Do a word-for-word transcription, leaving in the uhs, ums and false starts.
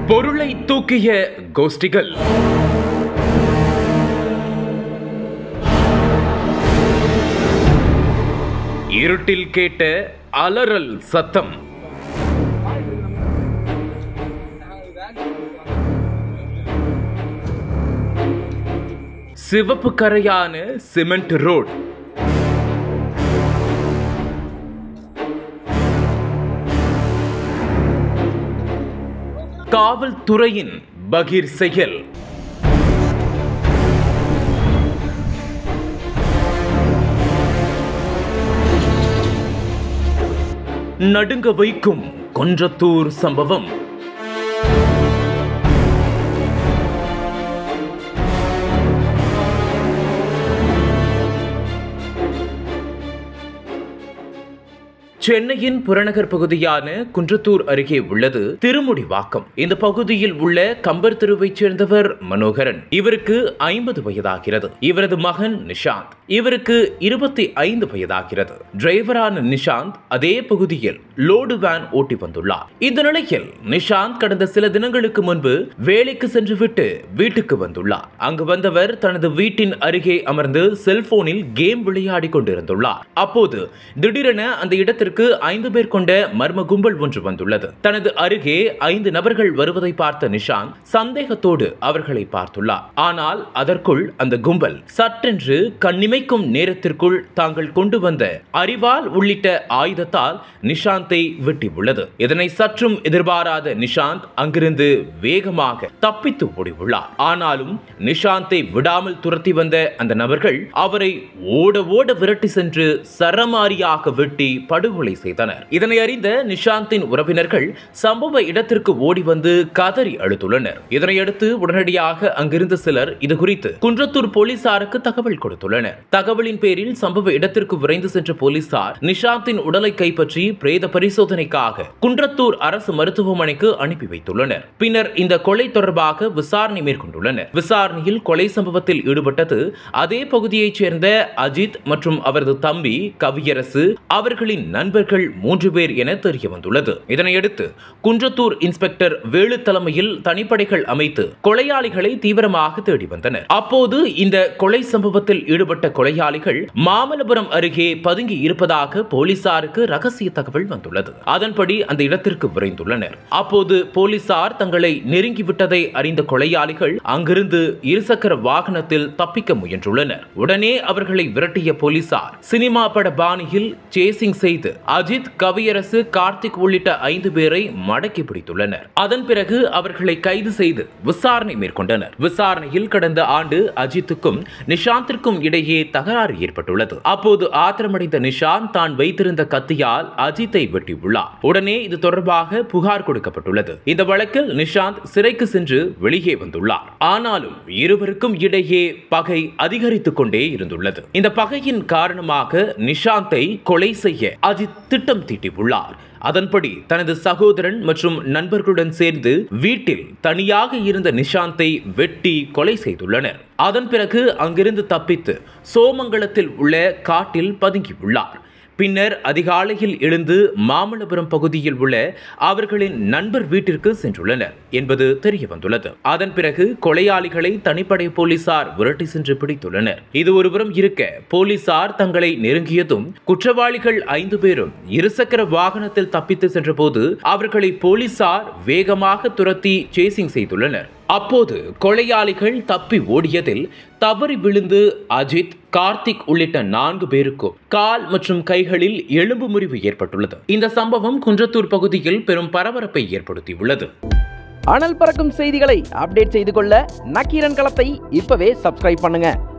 பொருளை தூக்கிய கோஷ்டிகள். இருட்டில் கேட்ட அலறல் சத்தம். சிவப்பு கரையான சிமெண்ட் ரோட். காவல்துறையின் பகீர் செயல். நடுங்க வைக்கும் குன்றத்தூர் சம்பவம். சென்னையின் புறநகர் பகுதியான குன்றத்தூர் அருகே உள்ளது திருமுடிவாக்கம். இந்த பகுதியில் உள்ள கம்பர் தெருவைச் சேர்ந்தவர் மனோகரன். இவருக்கு ஐம்பது வயதாகிறது. இவரது மகன் நிஷாந்த். இவருக்கு இருபத்தி ஐந்து வயதாகிறது. டிரைவரான நிஷாந்த் அதே பகுதியில் லோடு வேன் ஓட்டி வந்துள்ளார். இந்த நிலையில் நிஷாந்த் கடந்த சில தினங்களுக்கு முன்பு வேலைக்கு சென்றுவிட்டு வீட்டுக்கு வந்துள்ளார். அங்கு வந்தவர் தனது வீட்டின் அருகே அமர்ந்து செல்போனில் கேம் விளையாடி கொண்டிருந்துள்ளார். அப்போது திடீரென அந்த இடத்திற்கு ஐந்து பேர் கொண்ட மர்ம கும்பல் ஒன்று வந்துள்ளது. தனது அருகே ஐந்து நபர்கள் வருவதை பார்த்த நிஷாந்த் சந்தேகத்தோடு அவர்களை பார்த்துள்ளார். ஆனால் அதற்குள் அந்த கும்பல் சட்டென்று கண்ணிமைக்கும் நேரத்திற்குள் தாங்கள் கொண்டு வந்த அரிவாள் உள்ளிட்ட ஆயுதத்தால் நிஷாந்தை வெட்டியுள்ளது. இதனை சற்றும் எதிர்பாராத நிஷாந்த் அங்கிருந்து வேகமாக தப்பித்து ஓடியுள்ளார். ஆனாலும் நிஷாந்தை விடாமல் துரத்தி வந்த அந்த நபர்கள் அவரை ஓட ஓட விரட்டி சென்று சரமாரியாக வெட்டி படுகொலை செய்தனர். இதனை அறிந்த நிஷாந்தின் உறவினர்கள் சம்பவ இடத்திற்கு ஓடி வந்து கதறி அழுத்துள்ளனர். இதனையடுத்து உடனடியாக அங்கிருந்த சிலர் இது குறித்து குன்றத்தூர் போலீசாருக்கு தகவல் கொடுத்துள்ளனர். தகவலின் பேரில் சம்பவ இடத்திற்கு விரைந்து சென்ற போலீசார் நிஷாந்தின் உடலை கைப்பற்றி பிரேத பரிசோதனைக்காக குன்றத்தூர் அரசு மருத்துவமனைக்கு அனுப்பி வைத்துள்ளனர். பின்னர் இந்த கொலை தொடர்பாக விசாரணை மேற்கொண்டுள்ளனர். விசாரணையில் கொலை சம்பவத்தில் ஈடுபட்டது அதே பகுதியைச் சேர்ந்த அஜித் மற்றும் அவரது தம்பி கவியரசு, அவர்களின் நண்பர்கள் மூன்று பேர் என தெரிய வந்துள்ளது. இதனையடுத்து குன்றத்தூர் இன்ஸ்பெக்டர் வேலு தலைமையில் தனிப்படைகள் அமைத்து கொலையாளிகளை தீவிரமாக தேடி வந்தனர். அப்போது இந்த கொலை சம்பவத்தில் ஈடுபட்ட கொலையாளிகள் மாமல்லபுரம் அருகே பதுங்கி இருப்பதாக போலீசாருக்கு ரகசிய தகவல் வந்துள்ளது. அதன்படி அந்த இடத்திற்கு விரைந்துள்ளனர். அப்போது போலீசார் தங்களை நெருங்கிவிட்டதை அறிந்த கொலையாளிகள் அங்கிருந்து இருசக்கர வாகனத்தில் தப்பிக்க முயன்றுள்ளனர். உடனே அவர்களை விரட்டிய போலீசார் சினிமா பட பாணியில் சேசிங் செய்து அஜித், கவியரசு, கார்த்திக் உள்ளிட்ட ஐந்து பேரை மடக்கி பிடித்துள்ளனர். அதன் பிறகு அவர்களை கைது செய்து விசாரணை மேற்கொண்டனர். விசாரணையில் கடந்த ஆண்டு அஜித்துக்கும் நிஷாந்திற்கும் இடையே தகராறு ஏற்பட்டுள்ளது. அப்போது ஆத்திரமடைந்த நிஷாந்த் தான் வைத்திருந்த கத்தியால் அஜித்தை வெட்டியுள்ளார். உடனே இது தொடர்பாக புகார் கொடுக்கப்பட்டுள்ளது. இந்த வழக்கில் நிஷாந்த் சிறைக்கு சென்று வெளியே வந்துள்ளார். ஆனாலும் இருவருக்கும் இடையே பகை அதிகரித்துக் கொண்டே இருந்துள்ளது. இந்த பகையின் காரணமாக நிஷாந்தை கொலை செய்ய அஜித் திட்டம் தீட்டியுள்ளார். அதன்படி தனது சகோதரன் மற்றும் நண்பர்களுடன் சேர்ந்து வீட்டில் தனியாக இருந்த நிஷாந்தை வெட்டி கொலை செய்துள்ளனர். அதன் பிறகு அங்கிருந்து தப்பித்து சோமங்கலத்தில் உள்ள காட்டில் பதுங்கியுள்ளார். பின்னர் அதிகாலையில் எழுந்து மாமல்லபுரம் பகுதியில் உள்ள அவர்களின் நண்பர் வீட்டிற்கு சென்றுள்ளனர் என்பது தெரிய வந்துள்ளது. அதன் பிறகு கொலையாளிகளை தனிப்படை போலீசார் விரட்டி சென்று பிடித்துள்ளனர். இது ஒருபுறம் இருக்க போலீசார் தங்களை நெருங்கியதும் குற்றவாளிகள் ஐந்து பேரும் இருசக்கர வாகனத்தில் தப்பித்து சென்றபோது அவர்களை போலீசார் வேகமாக துரத்தி சேசிங் செய்துள்ளனர். அப்போது கொலையாளிகள் தப்பி ஓடியதில் தவறி விழுந்து அஜித், கார்த்திக் உள்ளிட்ட நான்கு பேருக்கும் கால் மற்றும் கைகளில் எலும்பு முறிவு ஏற்பட்டுள்ளது. இந்த சம்பவம் குன்றத்தூர் பகுதியில் பெரும் பரபரப்பை ஏற்படுத்தியுள்ளது. அனல் பறக்கும் செய்திகளை அப்டேட் செய்து கொள்ள நக்கீரன் களத்தை இப்பவே சப்ஸ்கிரைப் பண்ணுங்க.